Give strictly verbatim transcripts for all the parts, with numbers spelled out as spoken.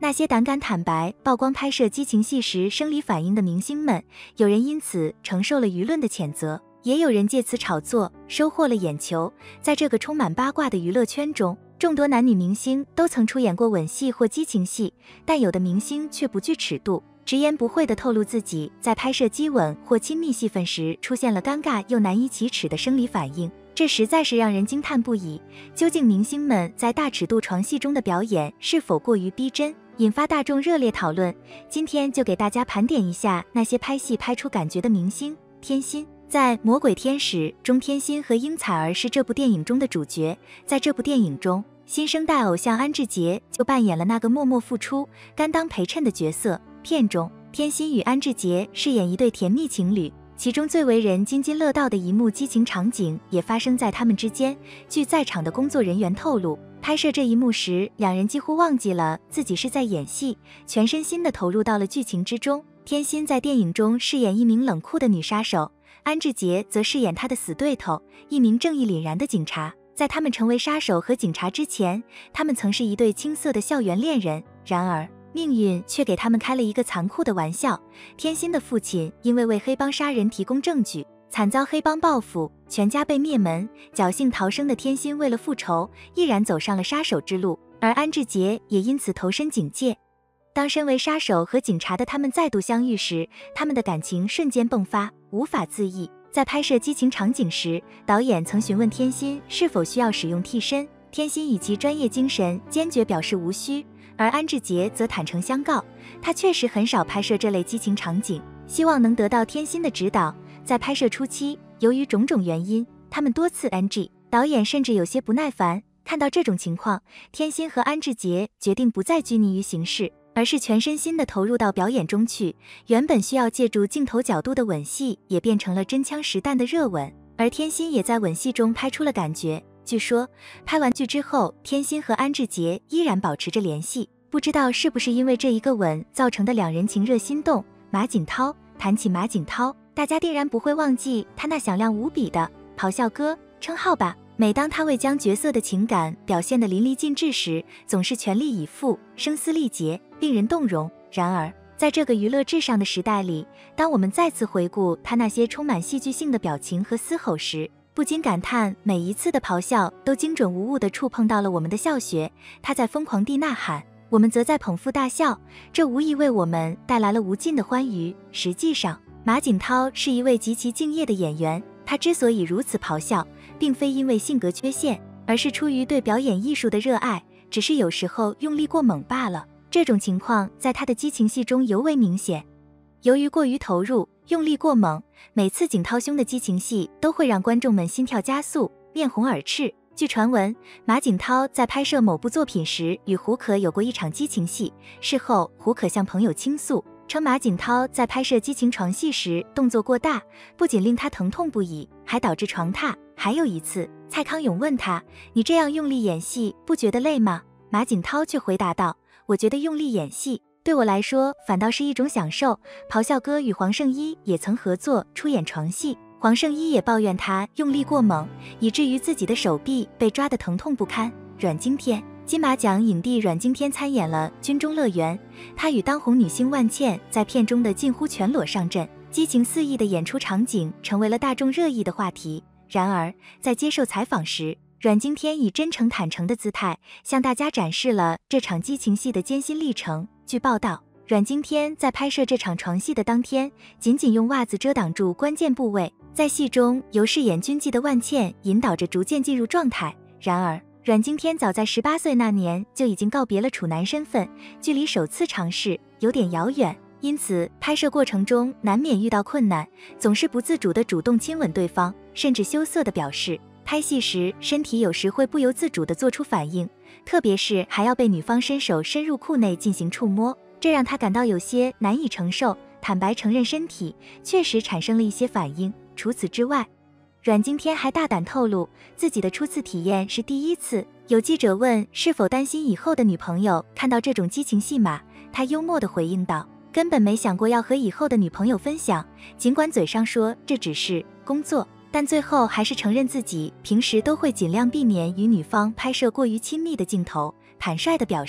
那些胆敢坦白曝光拍摄激情戏时生理反应的明星们，有人因此承受了舆论的谴责，也有人借此炒作，收获了眼球。在这个充满八卦的娱乐圈中，众多男女明星都曾出演过吻戏或激情戏，但有的明星却不惧尺度，直言不讳地透露自己在拍摄激吻或亲密戏份时出现了尴尬又难以启齿的生理反应，这实在是让人惊叹不已。究竟明星们在大尺度床戏中的表演是否过于逼真，引发大众热烈讨论？今天就给大家盘点一下那些拍戏拍出感觉的明星。天心。在《魔鬼天使》中，天心和应采儿是这部电影中的主角。在这部电影中，新生代偶像安志杰就扮演了那个默默付出、甘当陪衬的角色。片中，天心与安志杰饰演一对甜蜜情侣，其中最为人津津乐道的一幕激情场景也发生在他们之间。据在场的工作人员透露，拍摄这一幕时，两人几乎忘记了自己是在演戏，全身心地投入到了剧情之中。天心在电影中饰演一名冷酷的女杀手，安志杰则饰演他的死对头，一名正义凛然的警察。在他们成为杀手和警察之前，他们曾是一对青涩的校园恋人。然而，命运却给他们开了一个残酷的玩笑。天心的父亲因为为黑帮杀人提供证据，惨遭黑帮报复，全家被灭门。侥幸逃生的天心为了复仇，毅然走上了杀手之路，而安志杰也因此投身警界。当身为杀手和警察的他们再度相遇时，他们的感情瞬间迸发，无法自抑。在拍摄激情场景时，导演曾询问天心是否需要使用替身，天心以其专业精神坚决表示无需，而安志杰则坦诚相告，他确实很少拍摄这类激情场景，希望能得到天心的指导。在拍摄初期，由于种种原因，他们多次 N G， 导演甚至有些不耐烦。看到这种情况，天心和安志杰决定不再拘泥于形式，而是全身心地投入到表演中去。原本需要借助镜头角度的吻戏，也变成了真枪实弹的热吻，而天心也在吻戏中拍出了感觉。据说，拍完剧之后，天心和安志杰依然保持着联系，不知道是不是因为这一个吻造成的两人情热心动。马景涛，谈起马景涛，大家定然不会忘记他那响亮无比的咆哮哥称号吧。每当他为将角色的情感表现得淋漓尽致时，总是全力以赴，声嘶力竭，令人动容。然而，在这个娱乐至上的时代里，当我们再次回顾他那些充满戏剧性的表情和嘶吼时，不禁感叹每一次的咆哮都精准无误地触碰到了我们的笑穴。他在疯狂地呐喊，我们则在捧腹大笑，这无疑为我们带来了无尽的欢愉。实际上，马景涛是一位极其敬业的演员，他之所以如此咆哮，并非因为性格缺陷，而是出于对表演艺术的热爱，只是有时候用力过猛罢了。这种情况在他的激情戏中尤为明显。由于过于投入，用力过猛，每次景涛兄的激情戏都会让观众们心跳加速，面红耳赤。据传闻，马景涛在拍摄某部作品时与胡可有过一场激情戏，事后胡可向朋友倾诉，称马景涛在拍摄激情床戏时动作过大，不仅令他疼痛不已，还导致床榻。还有一次，蔡康永问他，你这样用力演戏不觉得累吗？马景涛却回答道，我觉得用力演戏对我来说反倒是一种享受。咆哮哥与黄圣依也曾合作出演床戏，黄圣依也抱怨他用力过猛，以至于自己的手臂被抓得疼痛不堪。阮经天，金马奖影帝阮经天参演了《军中乐园》，他与当红女星万茜在片中的近乎全裸上阵，激情四溢的演出场景成为了大众热议的话题。然而，在接受采访时，阮经天以真诚坦诚的姿态向大家展示了这场激情戏的艰辛历程。据报道，阮经天在拍摄这场床戏的当天，仅仅用袜子遮挡住关键部位，在戏中由饰演军妓的万茜引导着逐渐进入状态。然而，阮经天早在十八岁那年就已经告别了处男身份，距离首次尝试有点遥远，因此拍摄过程中难免遇到困难，总是不自主地主动亲吻对方，甚至羞涩地表示拍戏时身体有时会不由自主地做出反应，特别是还要被女方伸手深入裤内进行触摸，这让他感到有些难以承受，坦白承认身体确实产生了一些反应。除此之外，阮经天还大胆透露自己的初次体验是第一次。有记者问是否担心以后的女朋友看到这种激情戏码，他幽默地回应道，根本没想过要和以后的女朋友分享，尽管嘴上说这只是工作，但最后还是承认自己平时都会尽量避免与女方拍摄过于亲密的镜头，坦率地表示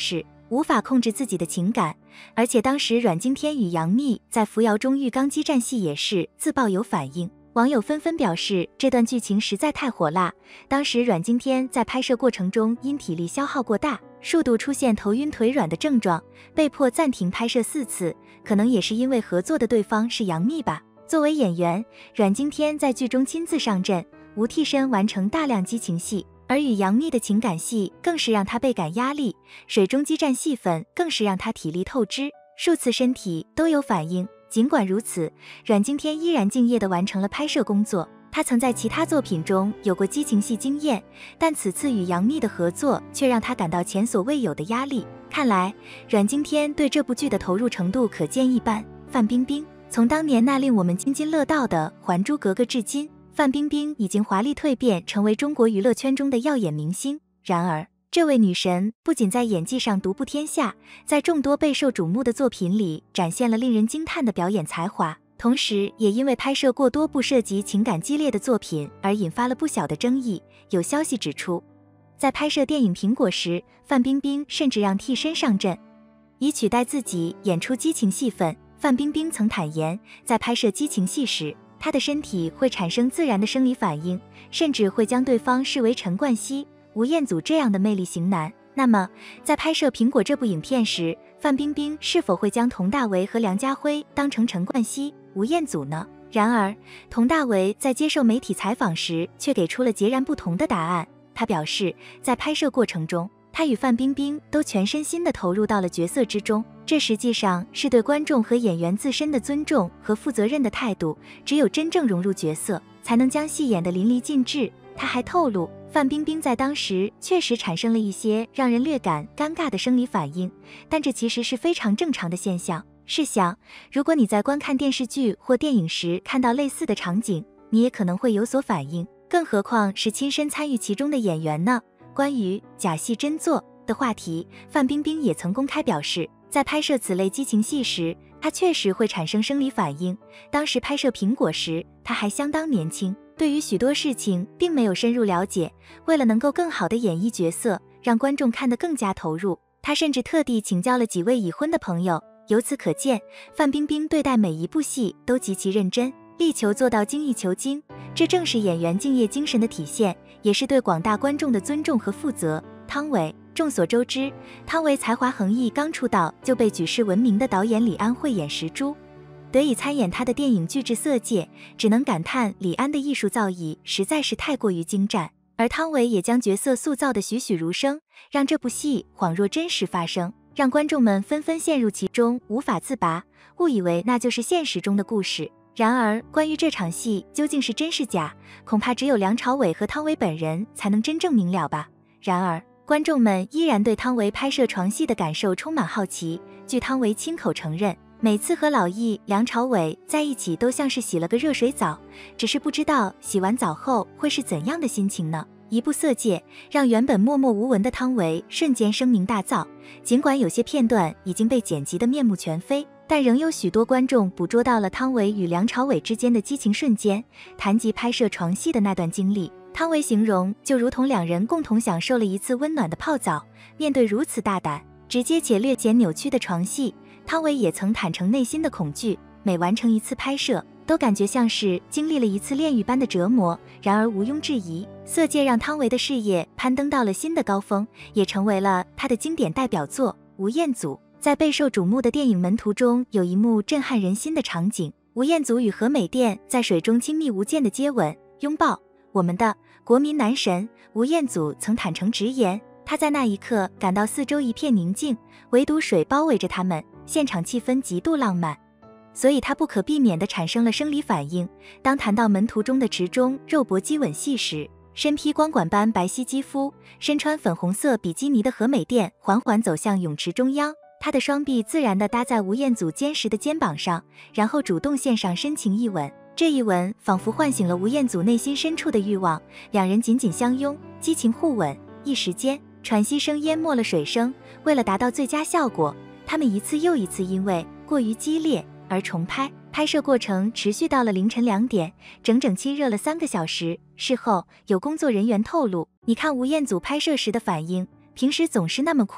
无法控制自己的情感，而且当时阮经天与杨幂在扶摇中浴缸激战戏也是自曝有反应，网友纷纷表示这段剧情实在太火辣。当时阮经天在拍摄过程中因体力消耗过大，数度出现头晕腿软的症状，被迫暂停拍摄四次，可能也是因为合作的对方是杨幂吧。作为演员，阮经天在剧中亲自上阵，无替身完成大量激情戏，而与杨幂的情感戏更是让他倍感压力，水中激战戏份更是让他体力透支，数次身体都有反应。尽管如此，阮经天依然敬业地完成了拍摄工作。他曾在其他作品中有过激情戏经验，但此次与杨幂的合作却让他感到前所未有的压力。看来阮经天对这部剧的投入程度可见一斑。范冰冰从当年那令我们津津乐道的《还珠格格》至今，范冰冰已经华丽蜕变，成为中国娱乐圈中的耀眼明星。然而，这位女神不仅在演技上独步天下，在众多备受瞩目的作品里展现了令人惊叹的表演才华，同时也因为拍摄过多部涉及情感激烈的作品而引发了不小的争议。有消息指出，在拍摄电影《苹果》时，范冰冰甚至让替身上阵，以取代自己演出激情戏份。范冰冰曾坦言，在拍摄激情戏时，她的身体会产生自然的生理反应，甚至会将对方视为陈冠希、吴彦祖这样的魅力型男。那么，在拍摄《苹果》这部影片时，范冰冰是否会将佟大为和梁家辉当成陈冠希、吴彦祖呢？然而，佟大为在接受媒体采访时却给出了截然不同的答案。他表示，在拍摄过程中，他与范冰冰都全身心地投入到了角色之中，这实际上是对观众和演员自身的尊重和负责任的态度。只有真正融入角色，才能将戏演得淋漓尽致。他还透露，范冰冰在当时确实产生了一些让人略感尴尬的生理反应，但这其实是非常正常的现象。试想，如果你在观看电视剧或电影时看到类似的场景，你也可能会有所反应，更何况是亲身参与其中的演员呢？关于假戏真做的话题，范冰冰也曾公开表示，在拍摄此类激情戏时，她确实会产生生理反应。当时拍摄《苹果》时，她还相当年轻，对于许多事情并没有深入了解，为了能够更好地演绎角色，让观众看得更加投入，她甚至特地请教了几位已婚的朋友。由此可见，范冰冰对待每一部戏都极其认真，力求做到精益求精，这正是演员敬业精神的体现，也是对广大观众的尊重和负责。汤唯，众所周知，汤唯才华横溢，刚出道就被举世闻名的导演李安慧眼识珠，得以参演他的电影《巨制色戒》，只能感叹李安的艺术造诣实在是太过于精湛。而汤唯也将角色塑造得栩栩如生，让这部戏恍若真实发生，让观众们纷纷陷入其中，无法自拔，误以为那就是现实中的故事。然而，关于这场戏究竟是真是假，恐怕只有梁朝伟和汤唯本人才能真正明了吧。然而，观众们依然对汤唯拍摄床戏的感受充满好奇。据汤唯亲口承认，每次和老艺梁朝伟在一起都像是洗了个热水澡，只是不知道洗完澡后会是怎样的心情呢。一部《色戒》让原本默默无闻的汤唯瞬间声名大噪，尽管有些片段已经被剪辑得面目全非，但仍有许多观众捕捉到了汤唯与梁朝伟之间的激情瞬间。谈及拍摄床戏的那段经历，汤唯形容就如同两人共同享受了一次温暖的泡澡。面对如此大胆、直接且略显扭曲的床戏，汤唯也曾坦诚内心的恐惧，每完成一次拍摄，都感觉像是经历了一次炼狱般的折磨。然而毋庸置疑，《色戒》让汤唯的事业攀登到了新的高峰，也成为了她的经典代表作。吴彦祖在备受瞩目的电影《门徒》中，有一幕震撼人心的场景，吴彦祖与何美店在水中亲密无间的接吻、拥抱。我们的国民男神吴彦祖曾坦诚直言，他在那一刻感到四周一片宁静，唯独水包围着他们，现场气氛极度浪漫，所以他不可避免地产生了生理反应。当谈到《门徒》中的池中肉搏激吻戏时，身披光管般白皙肌肤、身穿粉红色比基尼的何美店缓缓走向泳池中央，她的双臂自然地搭在吴彦祖坚实的肩膀上，然后主动献上深情一吻。这一吻仿佛唤醒了吴彦祖内心深处的欲望，两人紧紧相拥，激情互吻，一时间喘息声淹没了水声。为了达到最佳效果，他们一次又一次因为过于激烈而重拍，拍摄过程持续到了凌晨两点，整整亲热了三个小时。事后有工作人员透露，你看吴彦祖拍摄时的反应，平时总是那么酷，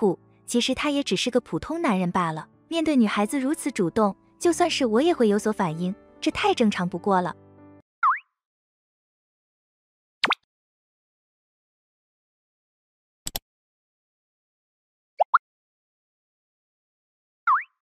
其实他也只是个普通男人罢了。面对女孩子如此主动，就算是我也会有所反应，这太正常不过了。